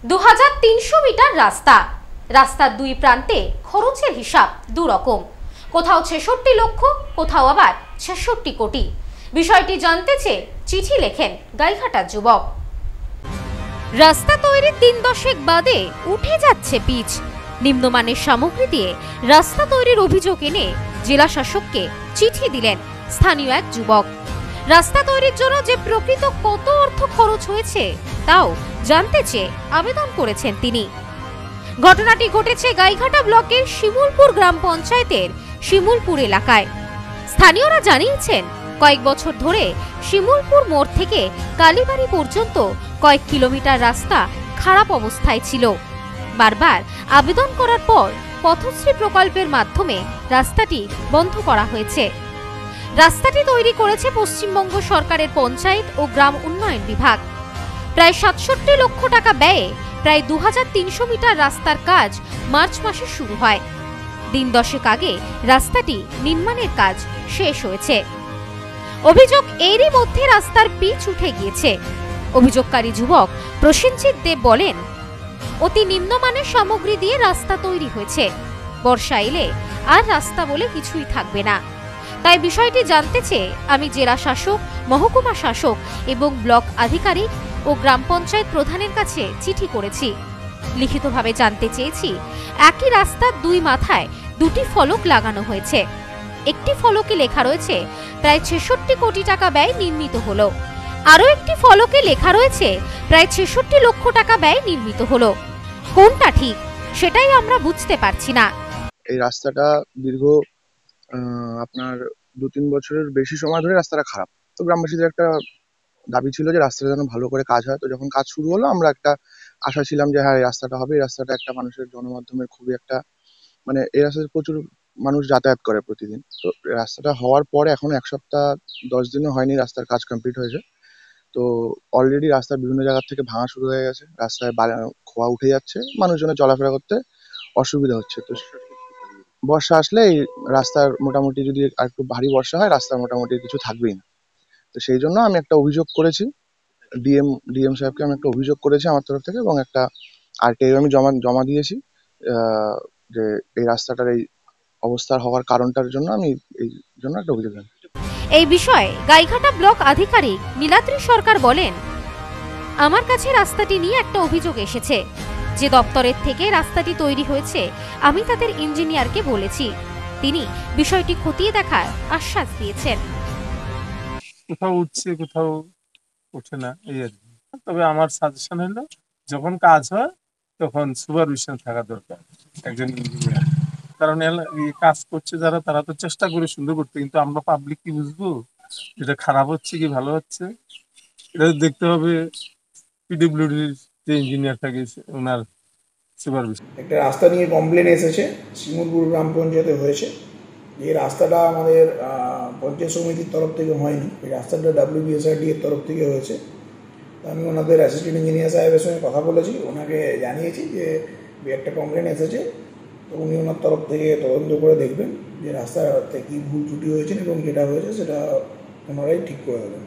2300 metre রাস্তা, রাস্তার দুই প্রান্তে খরচের হিসাব দুরকম, কোথাও 66 লক্ষ, কোথাও আবার 66 কোটি। বিষয়টি জানতে চেয়ে চিঠি লেখেন গাইঘাটার যুবক। রাস্তা তৈরির 3 দশক বাদে উঠে যাচ্ছে পিচ। নিম্নমানের সামগ্রী দিয়ে রাস্তা তৈরির অভিযোগ এনে জেলা শাসককে চিঠি দিলেন স্থানীয় এক যুবক। রাস্তা তৈরির জন্য যে প্রকৃত কত অর্থ খরচ হয়েছে তাও জানতে চেয়ে আবেদন করেছেন তিনি। ঘটনাটি ঘটেছে গাইঘাটা ব্লকের শিমুলপুর গ্রাম পঞ্চায়েতের শিমুলপুর এলাকায়। স্থানীয়রা জানিয়েছেন, কয়েক বছর ধরে শিমুলপুর মোড় থেকে কালীবাড়ি পর্যন্ত কয়েক কিলোমিটার রাস্তা খারাপ অবস্থায় ছিল। বারবার আবেদন করার পর পথশ্রী প্রকল্পের মাধ্যমে রাস্তাটি বন্ধ করা হয়েছে। রাস্তাটি তৈরি করেছে পশ্চিমবঙ্গ সরকারের পঞ্চায়েত ও গ্রাম উন্নয়ন বিভাগ। প্রায় 67 লক্ষ টাকা ব্যয়ে প্রায় 2300 মিটার রাস্তার কাজ মার্চ মাসে শুরু হয়। দিন দশেক আগে রাস্তাটি নির্মাণের কাজ শেষ হয়েছে। অভিযোগ, এরই মধ্যে রাস্তার পিচ উঠে গিয়েছে। অভিযোগকারী যুবক প্রসেনজিৎ দেব বলেন, অতি নিম্নমানের সামগ্রী দিয়ে রাস্তা তৈরি হয়েছে। বর্ষা এলে আর রাস্তা বলে কিছুই থাকবে না। তাই বিষয়টি জানতে চেয়ে আমি জেলা শাসক, মহকুমা শাসক এবং ব্লক আধিকারিক ও গ্রাম পঞ্চায়েত প্রধানের কাছে চিঠি করেছি। লিখিতভাবে জানতে চেয়েছি, একই রাস্তার দুই মাথায় দুটি ফলক লাগানো হয়েছে। একটি ফলকে লেখা রয়েছে প্রায় 66 কোটি টাকা ব্যয় নির্মিত হলো, আরও একটি ফলকে লেখা রয়েছে প্রায় 66 লক্ষ টাকা ব্যয় নির্মিত হলো। কোনটা ঠিক সেটাই আমরা বুঝতে পারছি না। এই রাস্তাটা দীর্ঘ আপনার 2-3 বছরের বেশি সময় ধরে রাস্তাটা খারাপ। তো গ্রামবাসীদের একটা দাবি ছিল যে রাস্তাটা যেন ভালো করে কাজ হয়। তো যখন কাজ শুরু হলো, আমরা একটা আশা ছিলাম যে হ্যাঁ, এই রাস্তাটা হবে। এই রাস্তাটা একটা মানুষের জনমাধ্যমের খুবই একটা এই রাস্তায় প্রচুর মানুষ যাতায়াত করে প্রতিদিন। তো রাস্তাটা হওয়ার পরে এখন 1 সপ্তাহ 10 দিনও হয়নি রাস্তার কাজ কমপ্লিট হয়েছে। তো অলরেডি রাস্তার বিভিন্ন জায়গা থেকে ভাঙা শুরু হয়ে গেছে, রাস্তায় খোয়া উঠে যাচ্ছে, মানুষজনের চলাফেরা করতে অসুবিধা হচ্ছে। তো বর্ষা আসলে এই রাস্তার মোটামুটি, যদি একটু ভারী বর্ষা হয়, রাস্তার মোটামুটি কিছু থাকবেই না। তো সেই জন্য আমি একটা অভিযোগ করেছি ডিএম সাহেবকে, আমি একটা অভিযোগ করেছি আমার তরফ থেকে, এবং একটা আরটিআই আমি জমা দিয়েছি যে এই রাস্তাটার এই অবস্থার হওয়ার কারণটার জন্য আমি এই জন্য একটা অভিযোগ জানাই। এই বিষয়ে গাইঘাটা ব্লক আধিকারিক নীলাদ্রি সরকার বলেন, আমার কাছে রাস্তাটি নিয়ে একটা অভিযোগ এসেছে। যে দপ্তরের থেকে রাস্তাটি তৈরি হয়েছে আমি তাদের ইঞ্জিনিয়ারকে বলেছি, তিনি বিষয়টি খতিয়ে দেখার আশ্বাস দিয়েছেন। কোথাও উঠছে, কোথাও ওঠে না, এই আর কি। তবে আমার সাজেশন হলো, যখন কাজ হয় তখন সুপারভিশন থাকা দরকার একজন ইঞ্জিনিয়ার। কারণ কাজ করছে যারা, তারা তো চেষ্টা করে সুন্দর করতে, কিন্তু আমরা পাবলিক কি বুঝবো এটা খারাপ হচ্ছে কি ভালো হচ্ছে? এটা দেখতে হবে পিডব্লিউডির যে ইঞ্জিনিয়ার থাকে ওনার সুপারভিশন। একটা রাস্তা নিয়ে কমপ্লেন এসেছে, শিমুলপুর গ্রাম পঞ্চায়েতে হয়েছে। এই রাস্তাটা আমাদের পঞ্চায়েত সমিতির তরফ থেকে হয়নি, এই রাস্তাটা WBSRD এর তরফ থেকে হয়েছে। আমি ওনাদের অ্যাসিস্ট্যান্ট ইঞ্জিনিয়ার সাহেবের সঙ্গে কথা বলেছি, ওনাকে জানিয়েছি যে একটা কমপ্লেন এসেছে। তো উনি ওনার তরফ থেকে তদন্ত করে দেখবেন যে রাস্তাতে কী ভুল ত্রুটি হয়েছে, এবং যেটা হয়েছে সেটা ওনারাই ঠিক করে দেবেন।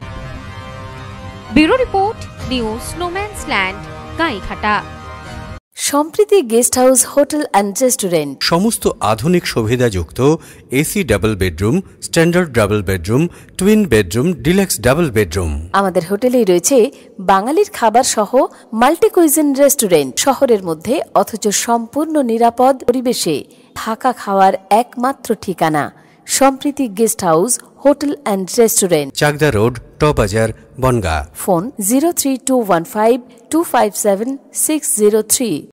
Bureau report, news no man's land, Gaighata. Sampriti guest house, hotel and restaurant. সমস্ত আধুনিক সুবিধাযুক্ত AC double bedroom, standard double bedroom, twin bedroom, deluxe double bedroom. আমাদের হোটেলেই রয়েছে বাঙালির খাবার সহ মাল্টি কুইজিন রেস্টুরেন্ট। শহরের মধ্যে অথচ সম্পূর্ণ নিরাপদ পরিবেশে থাকা খাওয়ার একমাত্র ঠিকানা Sampriti guest house, hotel and restaurant, Chakdah road, টবাজার, বনগাঁ। ফোন 03215257603।